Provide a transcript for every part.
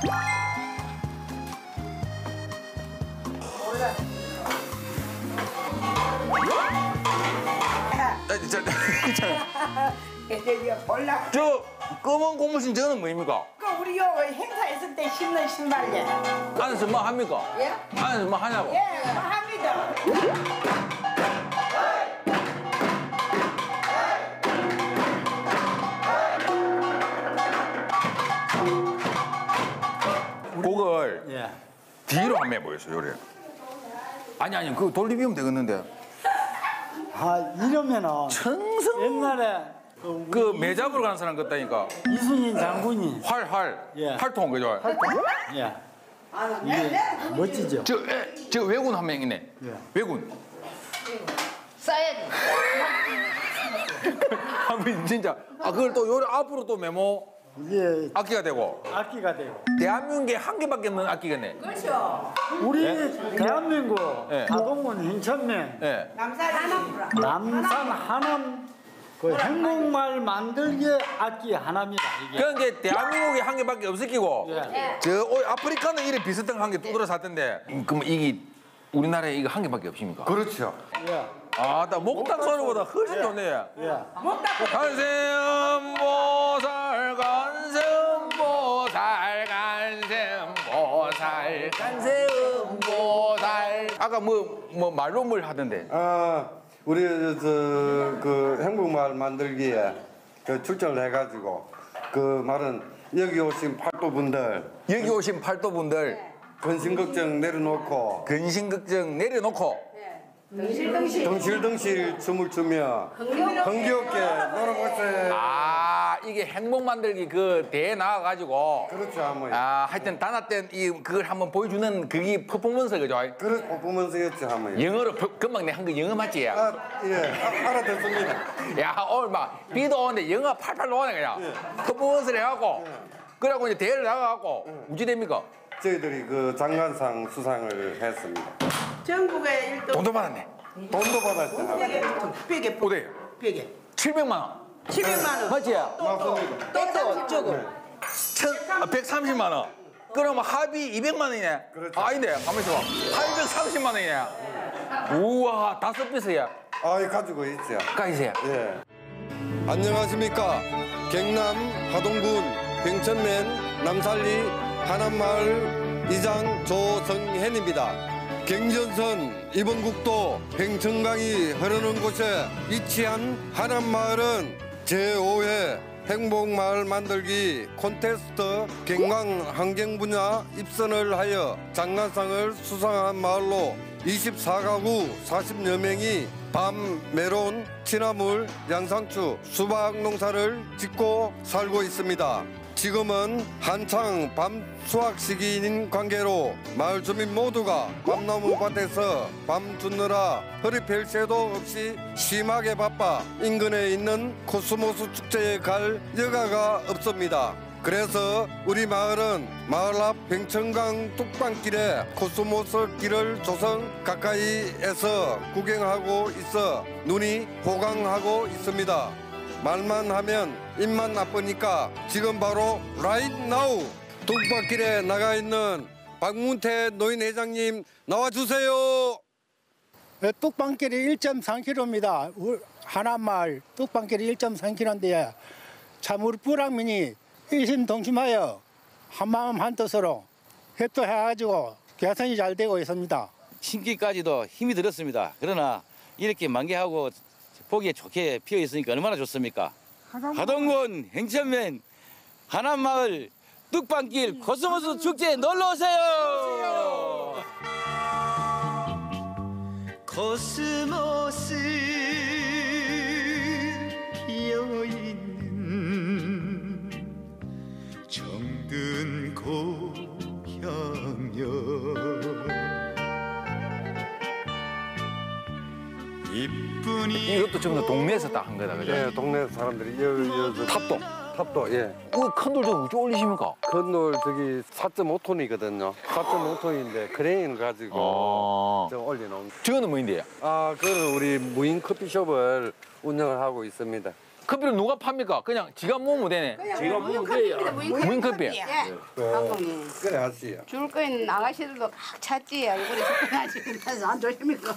저 검은 고무신 저는 뭐입니까? 그 우리 요 행사 있을 때 신는 신발이에. 안에서 뭐 합니까? 예? 안에서 뭐 하냐고? 예, 뭐 합니다. 그걸 예. 뒤로 한번 해보였어요, 요래. 아니, 그거 돌리비면 되겠는데. 아, 이러면은 청성. 옛날에 그 매잡으로 가는 사람 같다니까. 이순신 장군이 활. 예. 활통, 그죠? 예. 이게 멋지죠. 저 외군 한 명 있네. 예. 외군. 써야지. 한번 진짜. 그걸 또 요래 앞으로 또 메모 이게 악기가 되고. 악기가 되고. 대한민국에 한 개밖에 없는 악기겠네. 그렇죠. 우리 예? 대한민국 예. 하동군 인천면 예. 남산 하남. 남산 하남 그 행복말 만들기 악기 하나입니다. 이게. 그러니까 대한민국에 한 개밖에 없을 끼고. 예. 저 아프리카는 이래 비슷한 거 한 개 두드려 샀던데. 그럼 이게 우리나라에 이거 한 개밖에 없습니까? 그렇죠. 예. 나 목탁 소리보다 훨씬 좋네. 예. 간샘보살 간샘보살 아까 뭐 말로 뭘 하던데. 우리 그 행복마을 만들기에 그 출전을 해가지고 그 말은 여기 오신 팔도분들 여기 오신 팔도분들 근심걱정 내려놓고 근심걱정 내려놓고 덩실덩실 춤을 추며 흥겹게 놀아보세요. 이게 행복 만들기 그 대회 나와가지고 그렇죠, 한번. 하여튼 단합 때 그걸 한번 보여주는 그게 퍼포먼스 그죠? 그렇죠, 퍼포먼스였죠, 한번. 영어로 금방 내 한 거 영어 맞지? 예, 알아듣습니다. 야 오늘 막 비도 오는데 영어 팔팔 나오네 그냥. 퍼포먼스를 해갖고 그래갖고 이제 대회를 나가갖고 우지 됩니까? 저희들이 그 장관상 수상을 했습니다. 전국에 1등. 돈도 받았네. 돈도 받았죠. 벽에. 어디? 벽에. 700만 원. 700만 원. 맞지? 또 저거. 130만 원. 그러면 합의 200만 원이네. 그렇죠. 아닌데 가만 있어봐. 830만 원이네. 우와 5배스야. 가지고 있죠. 가이세요. 예. 안녕하십니까. 경남 하동군 병천면 남산리 하남마을 이장 조성현입니다. 경전선 이번국도 병천강이 흐르는 곳에 위치한 하남마을은 제5회 행복마을 만들기 콘테스트 경광환경 분야 입선을 하여 장관상을 수상한 마을로 24가구 40여 명이 밤, 메론, 취나물, 양상추, 수박 농사를 짓고 살고 있습니다. 지금은 한창 밤 수확 시기인 관계로 마을 주민 모두가 밤나무 밭에서 밤 줍느라 허리 펼 새도 없이 심하게 바빠 인근에 있는 코스모스 축제에 갈 여가가 없습니다. 그래서 우리 마을은 마을 앞 병천강 뚝방길에 코스모스 길을 조성 가까이에서 구경하고 있어 눈이 호강하고 있습니다. 말만 하면 입만 나쁘니까 지금 바로 right now 뚝방길에 나가 있는 박문태 노인회장님 나와주세요. 뚝방길이 1.3km입니다. 하남마을 뚝방길이 1.3km인데 참 우리 뿌락민이 일심동심하여 한마음 한뜻으로 협조해가지고 개선이 잘 되고 있습니다. 심기까지도 힘이 들었습니다. 그러나 이렇게 만개하고 보기에 좋게 피어 있으니까 얼마나 좋습니까? 하동군 행천면 하남마을 뚝방길 코스모스 축제에 놀러 오세요. 코스모스 피어 있는 정든 고향여 이쁜이 이것도 전부 다 동네에서 딱 한 거다 그죠? 예, 동네 사람들이 탑도 예. 큰 돌 좀 올리십니까? 큰 돌 저기 4.5톤이거든요. 4.5톤인데 크레인을 가지고 저 올려놓은. 저거는 뭐인데요? 그거는 우리 무인 커피숍을 운영을 하고 있습니다. 커피를 누가 팝니까? 그냥 지가 모으면 되네. 지가 모으면 돼요. 무인커피. 감독님 그래 하시요. 줄 거인 아가씨들도 막 찾지. 얼굴에 접근하시면서 안 조십니까?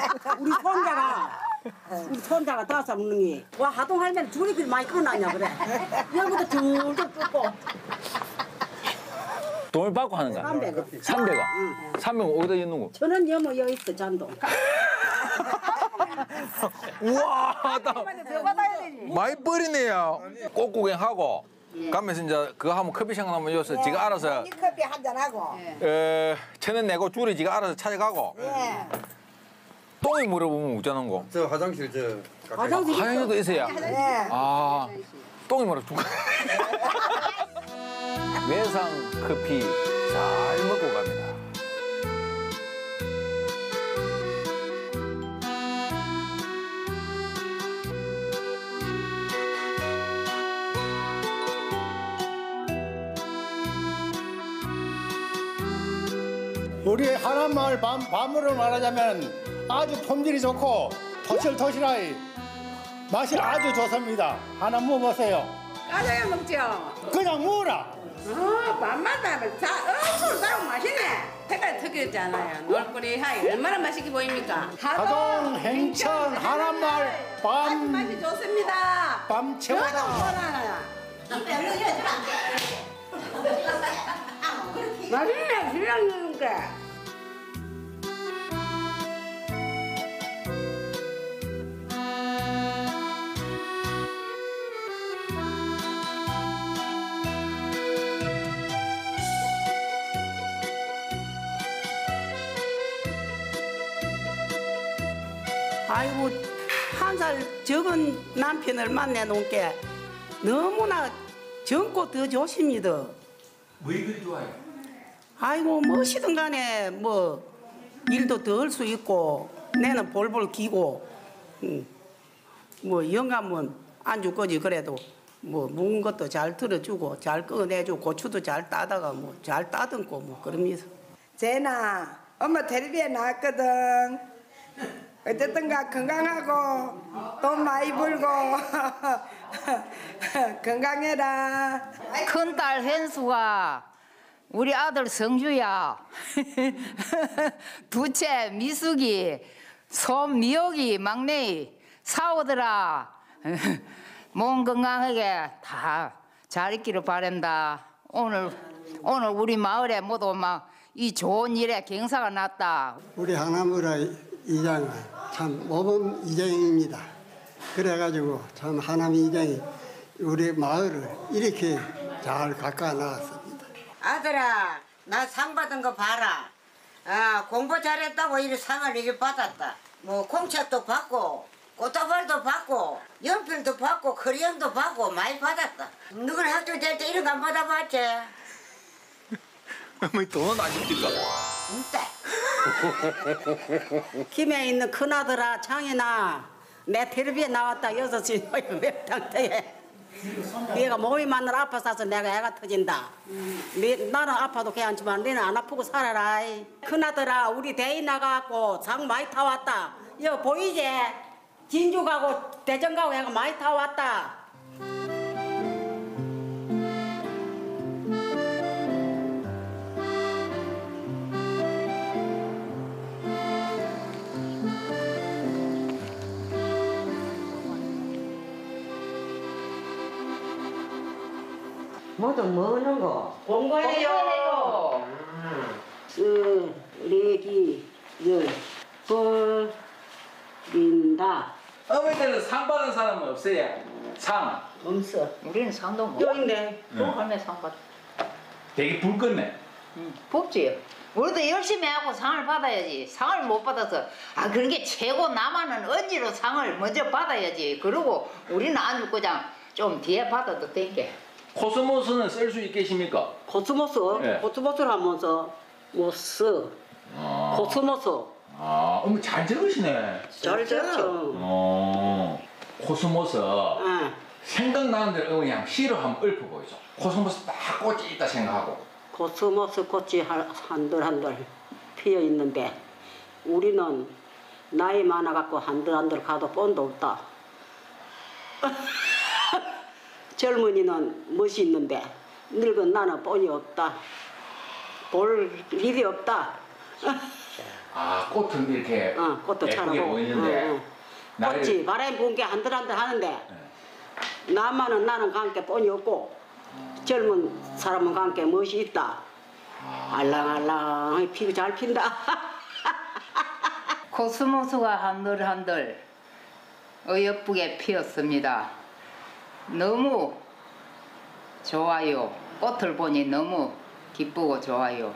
우리 손자가 5명이 와 하동 할머니 줄이 그리 많이 끊어놨냐 그래. 여기부터 줄줄 끊고. 돈을 받고 하는 거야. 300원. 300원. 300원 어디다 있는 거? 저는 여모 여기 있어 잔동. 우와, 많이 버리네요. 꽃구경하고 가면서 이제 그거 하면 커피 생각나면 여기서 지가 알아서 커피 한잔 하고. 천원 내고 줄이 지가 알아서 찾아가고. 똥이 물어보면 어쩌는 거? 저 화장실 저 화장실 하영이도 있어야. 아, 똥이 물어 죽어. 외상 커피 잘 먹고 갑니다. 우리 하남마을 밤으로 말하자면 아주 품질이 좋고 토실토실하이 맛이 아주 좋습니다. 하나 먹어보세요. 까자야 먹죠. 그냥 먹어라. 밤마다 얼굴 따로 맛있네. 색깔 특이했잖아요. 놀거리 하이 얼마나 맛있게 보입니까? 하동 행천 하남마을 맛이 좋습니다. 밤 최고다. 맛있네, 신랑님 게. 아이고 한 살 적은 남편을 만나 놓은 게 너무나 젊고 더 좋습니다. 뭐 이리 좋아요? 아이고 뭐시든 간에 뭐 일도 더 할 수 있고 내는 볼볼 기고 뭐 영감은 안 줄 거지 그래도 뭐 묵은 것도 잘 들어주고 잘 꺼내주고 고추도 잘 따다가 뭐 잘 따듬고 뭐 그러면서 쟤나 엄마 텔레비에 나왔거든. 어쨌든가 건강하고 돈 많이 벌고 건강해라. 큰딸 현수가 우리 아들 성주야. 둘째 미숙이, 손미옥이 막내 사오더라. 몸 건강하게 다 잘 있기를 바란다. 오늘 우리 마을에 모두 막 이 좋은 일에 경사가 났다. 우리 하남의 이장은 참 모범 이장입니다. 그래가지고 참 하남 이장이 우리 마을을 이렇게 잘 가꿔 나왔습니다. 아들아, 나 상 받은 거 봐라. 아, 공부 잘했다고 이 상을 이렇게 받았다. 뭐 공책도 받고 꽃다발도 받고 연필도 받고 크레용도 받고 많이 받았다. 누구는 학교 될 때 이런 거 안 받아봤지? 뭐 돈은 안 줍니까? 김해 있는 큰아들아 창이나 내 텔레비에 나왔다 6시 웹탕터에 얘가 몸이 마늘 아파서 내가 애가 터진다. 나는 아파도 괜찮지만 너는 안 아프고 살아라. 큰아들아 우리 대인 나가갖고 장 많이 타왔다. 여기 보이지? 진주 가고 대전 가고 애가 많이 타왔다. 뭐도 먹는 거? 공부해요. 쓰레기 버린다. 어머니들은 상 받은 사람은 없어요? 상? 없어. 우리는 상도 못. 여기 있네. 할매 상 받. 되게 불 껐네. 뽑지. 우리도 열심히 하고 상을 받아야지. 상을 못 받아서 그런 게 최고 남아는 언니로 상을 먼저 받아야지. 그러고 우리는 안 줄 거장 좀 뒤에 받아도 될게. 코스모스는 쓸 수 있겠습니까? 코스모스? 네. 코스모스를 하면서 못 써. 코스모스. 어머 잘 적으시네. 잘 적죠. 코스모스. 생각나는 대로 그냥 시로 한번 읊어보이죠. 코스모스 딱 꽃이 있다 생각하고. 코스모스 꽃이 한들 피어 있는데 우리는 나이 많아갖고 한들 가도 뻔도 없다. 젊은이는 멋이 있는데 늙은 나는 본이 없다. 볼 일이 없다. 아 꽃은 이렇게 꽃도 예쁘게 차고. 보이는데 꽃이 바람이 부은 게 한들한들 하는데 나만은 나는 관계 본이 없고 젊은 사람은 관계 멋이 있다. 알랑알랑 피고 잘 핀다. 코스모스가 한들한들 어여쁘게 피었습니다. 너무 좋아요. 꽃을 보니 너무 기쁘고 좋아요.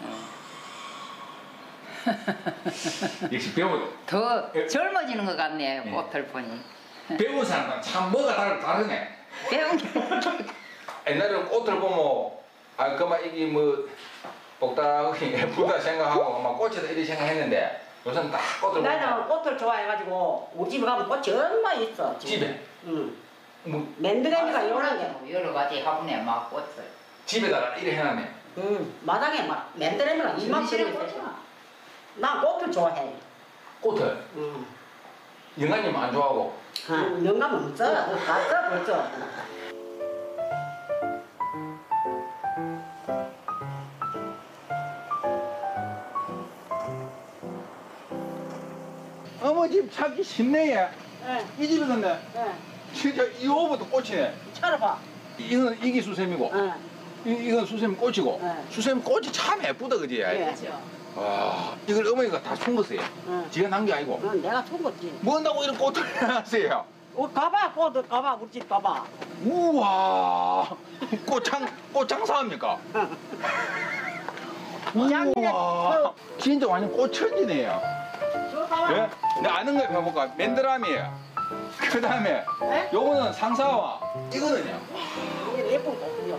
역시 배우 더 젊어지는 것 같네요. 꽃을 보니. 배운 사람은 참 뭐가 다르네. 배운 게 옛날에는 꽃을 보면 아 그만 이게 뭐 복닥이 예쁘다 생각하고 막 꽃이다 이렇게 생각했는데 요새는 딱 꽃을 나는 꽃을 좋아해가지고 우리 집에 가면 꽃이 얼마 있어. 집에? 응. 뭐 맨드레미가 요런 게. 여러 가지 화분에 막 꽃을. 집에다가 이래 해놨네. 응. 마당에 막 맨드레미가 이만큼 있어. 난 꽃을 좋아해. 꽃을? 응. 영아님 안 좋아하고? 영감 없어. 갔어 벌써. 어머 집 찾기 쉽네. 이 집에서는 진짜 이 호부터 꽃이네. 차려봐. 이건 이게 수세미고 이건 수세미 꽃이고 수세미 꽃이 참 예쁘다 그지? 그렇죠. 와 이걸 어머니가 다 숨겼어요. 지가 난 게 아니고. 내가 숨겼지. 뭔다고 이런 꽃을 해놨어요? 가봐 꽃 가봐 우리 집 가봐. 우와 꽃 장사합니까? 우와 진짜 완전 꽃천지네요. 예? 내가 아는 거 해볼까? 맨드라미예요. 그 다음에 요거는 상사와 이거는요? 이게 예쁜 꽃이요.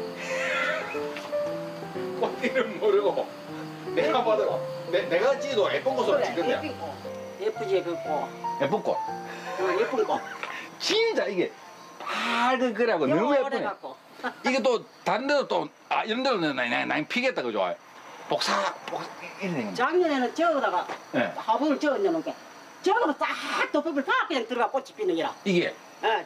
꽃 이름 모르고 내가 봐도 내가 지도 예쁜 꽃으로 찍었네요. 예쁘지 그 꽃. 예쁜 꽃. 예쁜 꽃. 진짜 이게 밝은 거라고 너무 예쁘네. 이게 또 다른 데도 또 이런 데는 나 피겠다 그죠? 복사 이래. 작년에는 저거다가 화분을 저어놓은 게 저거로 싹 덮어볼 다 그냥 들어가 꽃이 피는 기라. 이게?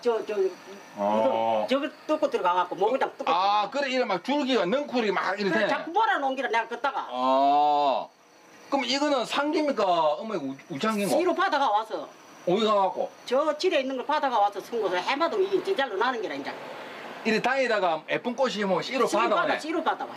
저거 뚫고 들어가갖고 목에다 뚫고. 그래 이래 막 줄기가 넝쿨이 막 이래. 그래 자꾸 몰아놓은 기라 내가 걷다가. 그럼 이거는 상기입니까? 어머니 우창기인가? 씨로 바다가 와서. 어디 가갖고? 저 질에 있는 걸 바다가 와서 숨고서 해마도 이게 진짜로 나는 기라 이제. 이래 다니다가 예쁜 꽃이 뭐 씨로 받아오네. 씨로 받아와.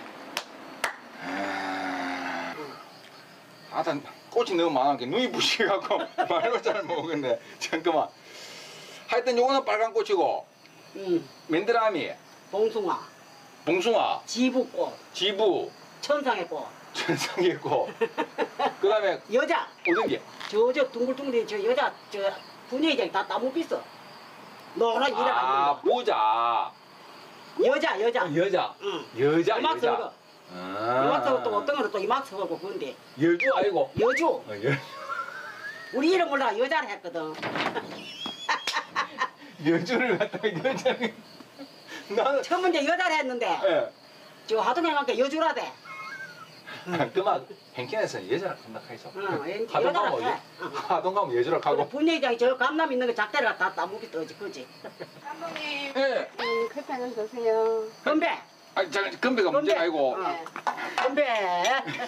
하여튼 꽃이 너무 많아서 눈이 부시갖고 말로 잘 모르겠네. 잠깐만. 하여튼 요거는 빨간 꽃이고 맨드라미 봉숭아 지부꽃 지부 천상의 꽃 천상의 꽃 그 다음에 여자 어떤 게? 저 둥글둥글 저 여자 저 분야장이 다 나무 비싸 노란 이래가 있는 거 보자 여자 여자 이만큼 이만큼 또 어떤 거는 또 이만큼 하고 그런데 여주 아니고 여주 우리 이름 몰라 여자를 했거든. 여주를 갖다가 여자를 나는 처음 이제 여자를 했는데 저 하동행한테 여주라대. 그만 행편에서 여자를 생각해서 여자를 하동 가면 여자를 가고 분회장이 저 감남 있는 거 작대를 다 나무기 떠지 그지. 감독님 커피 한잔 드세요. 건배. 잠깐 건배가 문제가 아니고 건배.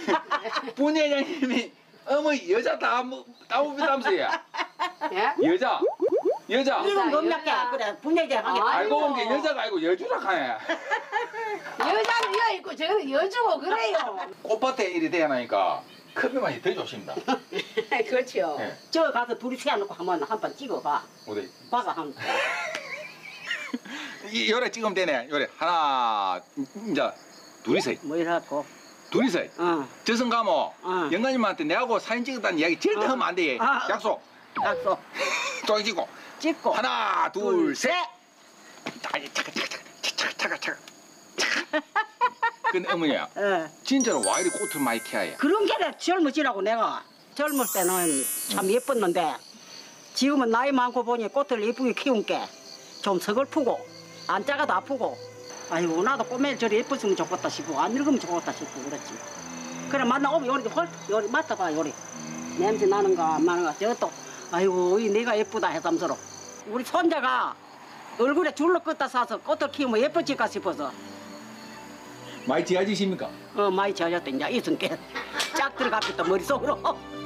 분회장님이 어머니 여자 나무비담수야. 여자. 이건 겁나게 그래 분회장 하게. 알고 본 게 여자가 아니고 여주라 하네. 여자는 여 있고 저는 여주고 그래요. 꽃밭에 일이 돼야 하니까 커피 맛이 더 좋습니다. 그렇죠. 저 가서 둘이 세워놓고 한 번 찍어봐. 어디? 봐서 한. 요래 찍으면 되네. 요래 하나 이제 둘이서. 뭐 이래갖고. 둘이서. 저승 가면 영감님한테 내하고 사진 찍었다는 이야기 절대 하면 안 돼. 약속. 저기 찍고. 하나 둘 셋. 아니 차가. 근데 어머니야. 진짜로 와 이리 꽃을 많이 캐야. 그런 게 젊어지라고 내가. 젊을 때는 참 예뻤는데 지금은 나이 많고 보니 꽃을 예쁘게 키운 게 좀 서글프고 안 작아도 아프고 아이고 나도 꼬매를 저리 예뻤으면 좋겠다 싶고 안 늙으면 좋겠다 싶고 그렇지. 그래 만나오면 요리 맡아봐 요리 냄새 나는가 안 나는가 저것도 아이고 내가 예쁘다 해삼스러 우리 손자가 얼굴에 줄로 긋다 사서 꽃을 키우면 예뻐질까 싶어서. 많이 지어지십니까? 많이 지어졌다. 이제 이순 게쫙 들어갔겠다 머릿속으로.